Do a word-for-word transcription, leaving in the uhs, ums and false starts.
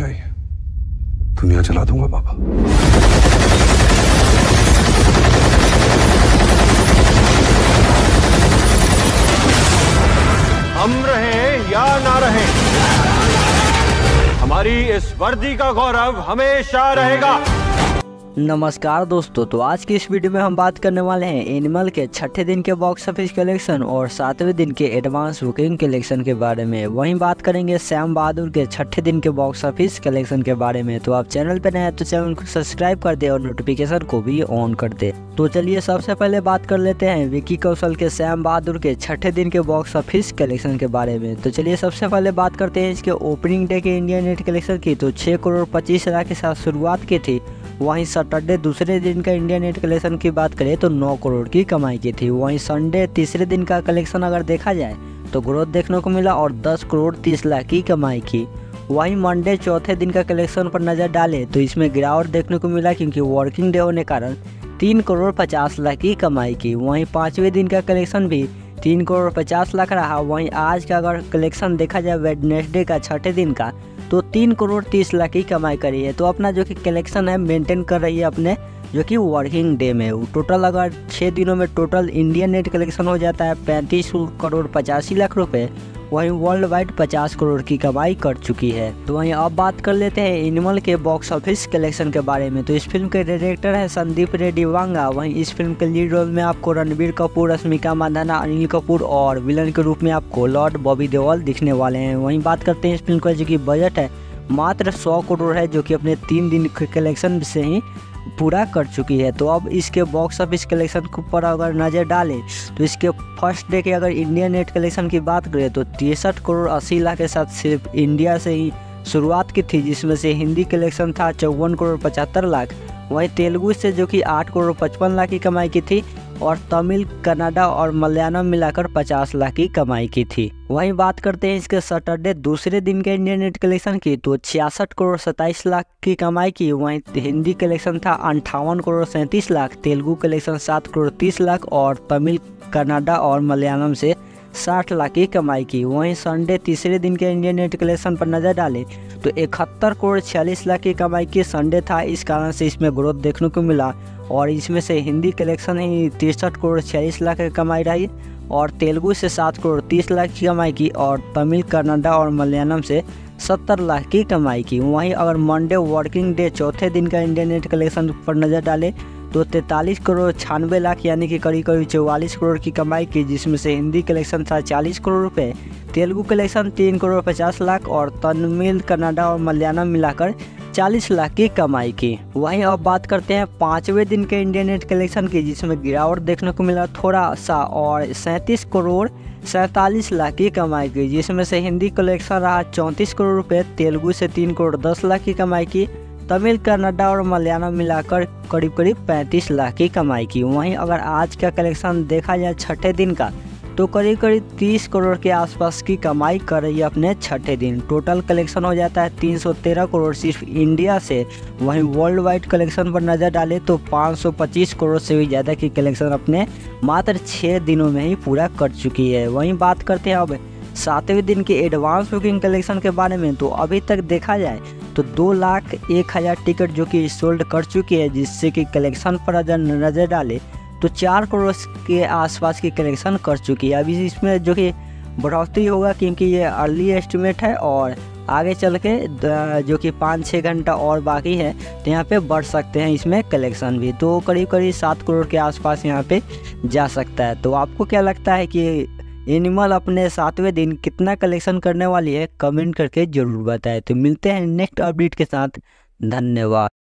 आई, दुनिया चला दूंगा पापा। हम रहें या ना रहें, हमारी इस वर्दी का गौरव हमेशा रहेगा। नमस्कार दोस्तों, तो आज की इस वीडियो में हम बात करने वाले हैं एनिमल के छठे दिन के बॉक्स ऑफिस कलेक्शन और सातवें दिन के एडवांस बुकिंग कलेक्शन के बारे में। वहीं बात करेंगे श्याम बहादुर के छठे दिन के बॉक्स ऑफिस कलेक्शन के बारे में। तो आप चैनल पर नए हैं तो चैनल को सब्सक्राइब कर दे और नोटिफिकेशन को भी ऑन कर दे। तो चलिए सबसे पहले बात कर लेते हैं विकी कौशल के श्याम बहादुर के छठे दिन के बॉक्स ऑफिस कलेक्शन के बारे में। तो चलिए सबसे पहले बात करते हैं इसके ओपनिंग डे के इंडियन नेट कलेक्शन की। तो छः करोड़ पच्चीस लाख के साथ शुरुआत की थी। वहीं सैटरडे दूसरे दिन का इंडियन नेट कलेक्शन की बात करें तो नौ करोड़ की कमाई की थी। वहीं संडे तीसरे दिन का कलेक्शन अगर देखा जाए तो ग्रोथ देखने को मिला और दस करोड़ तीस लाख की कमाई की। वहीं मंडे चौथे दिन का कलेक्शन पर नज़र डालें तो इसमें गिरावट देखने को मिला क्योंकि वर्किंग डे होने कारण तीन करोड़ पचास लाख की कमाई की। वहीं पाँचवें दिन का कलेक्शन भी तीन करोड़ पचास लाख रहा। वहीं आज का अगर कलेक्शन देखा जाए वेडनेसडे का छठे दिन का तो तीन करोड़ तीस लाख की कमाई करी है। तो अपना जो कि कलेक्शन है मेंटेन कर रही है अपने जो कि वर्किंग डे में। टोटल अगर छः दिनों में टोटल इंडियन नेट कलेक्शन हो जाता है पैंतीस करोड़ पचासी लाख रुपए। वहीं वर्ल्ड वाइड पचास करोड़ की कमाई कर चुकी है। तो वहीं अब बात कर लेते हैं एनिमल के बॉक्स ऑफिस कलेक्शन के बारे में। तो इस फिल्म के डायरेक्टर है संदीप रेड्डी वांगा। वहीं इस फिल्म के लीड रोल में आपको रणबीर कपूर, रश्मिका मंदाना, अनिल कपूर और विलन के रूप में आपको लॉर्ड बॉबी देओल दिखने वाले हैं। वहीं बात करते हैं इस फिल्म का जो कि बजट है मात्र सौ करोड़ है, जो कि अपने तीन दिन के कलेक्शन से ही पूरा कर चुकी है। तो अब इसके बॉक्स ऑफिस कलेक्शन के ऊपर अगर नज़र डालें तो इसके फर्स्ट डे के अगर इंडियन नेट कलेक्शन की बात करें तो तिरसठ करोड़ अस्सी लाख के साथ सिर्फ इंडिया से ही शुरुआत की थी, जिसमें से हिंदी कलेक्शन था चौवन करोड़ पचहत्तर लाख। वहीं तेलुगु से जो कि आठ करोड़ पचपन लाख की कमाई की थी और तमिल, कन्नड़ा और मलयालम मिलाकर पचास लाख की कमाई की थी। वहीं बात करते हैं इसके सैटरडे दूसरे दिन के इंडियन नेट कलेक्शन की तो छियासठ करोड़ सत्ताईस लाख की कमाई की। वहीं हिंदी कलेक्शन था अंठावन करोड़ सैंतीस लाख, तेलुगु कलेक्शन सात करोड़ तीस लाख और तमिल, कन्नड़ा और मलयालम से साठ लाख की कमाई की। वहीं संडे तीसरे दिन के इंडियन नेट कलेक्शन पर नज़र डालें तो इकहत्तर करोड़ छियालीस लाख की कमाई की संडे था, इस कारण से इसमें ग्रोथ देखने को मिला। और इसमें से हिंदी कलेक्शन ही तिरसठ करोड़ छियालीस लाख की कमाई रही और तेलुगु से सात करोड़ तीस लाख की कमाई की और तमिल, कन्नड़ा और मलयालम से सत्तर लाख की कमाई की। वहीं अगर मंडे वर्किंग डे चौथे दिन का इंडियन नेट कलेक्शन पर नज़र डालें तो तैंतालीस करोड़ छियानवे लाख यानी कि करीब करीब चौवालीस करोड़ की कमाई की, जिसमें से हिंदी कलेक्शन था चालीस करोड़ रुपए, तेलुगु कलेक्शन तीन करोड़ पचास लाख और तमिल, कन्नड़ा और मलयालम मिलाकर चालीस लाख की कमाई की। वहीं अब बात करते हैं पाँचवें दिन के इंडियन नेट कलेक्शन की, जिसमें गिरावट देखने को मिला थोड़ा सा और सैंतीस करोड़ सैंतालीस लाख की कमाई की, जिसमें से हिंदी कलेक्शन रहा चौंतीस करोड़ रुपए, तेलुगु से तीन करोड़ दस लाख की कमाई की, तमिल, कन्नड़ा और मलयालम मिलाकर करीब करीब पैंतीस लाख की कमाई की। वहीं अगर आज का कलेक्शन देखा जाए छठे दिन का तो करीब करीब तीस करोड़ के आसपास की कमाई कर रही है अपने छठे दिन। टोटल कलेक्शन हो जाता है तीन सौ तेरह करोड़ सिर्फ इंडिया से। वहीं वर्ल्ड वाइड कलेक्शन पर नज़र डालें तो पाँच सौ पच्चीस करोड़ से भी ज़्यादा की कलेक्शन अपने मात्र छः दिनों में ही पूरा कर चुकी है। वहीं बात करते हैं अब सातवें दिन के एडवांस बुकिंग कलेक्शन के बारे में। तो अभी तक देखा जाए तो दो लाख एक हज़ार टिकट जो कि सोल्ड कर चुकी है, जिससे कि कलेक्शन पर अगर नज़र डाले तो चार करोड़ के आसपास की कलेक्शन कर चुकी है। अभी इसमें जो कि बढ़ोतरी होगा क्योंकि ये अर्ली एस्टिमेट है और आगे चल के जो कि पाँच छः घंटा और बाकी है तो यहाँ पे बढ़ सकते हैं इसमें कलेक्शन भी। तो करीब करीब सात करोड़ के आसपास यहाँ पे जा सकता है। तो आपको क्या लगता है कि एनिमल अपने सातवें दिन कितना कलेक्शन करने वाली है? कमेंट करके ज़रूर बताएं। तो मिलते हैं नेक्स्ट अपडेट के साथ। धन्यवाद।